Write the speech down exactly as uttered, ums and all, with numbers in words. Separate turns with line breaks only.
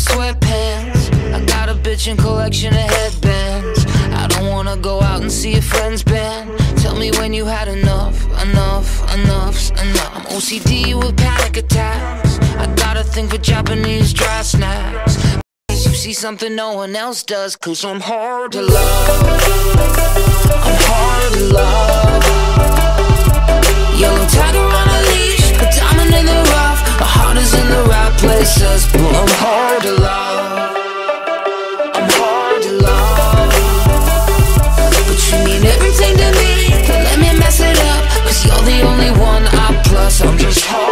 sweatpants. I got a bitchin' collection of headbands. I don't wanna go out and see a friend's band. Tell me when you had enough, enough, enough's enough. I'm O C D with panic attacks. I got a thing for Japanese dry snacks. You see something no one else does, cause I'm hard to love. I'm hard to love. Yellow tiger on a leash, a diamond in the rough. My heart is in the right places, but I'm hard to love. I'm hard to love. But you mean everything to me, don't let me mess it up, cause you're the only one I plus. I'm just hard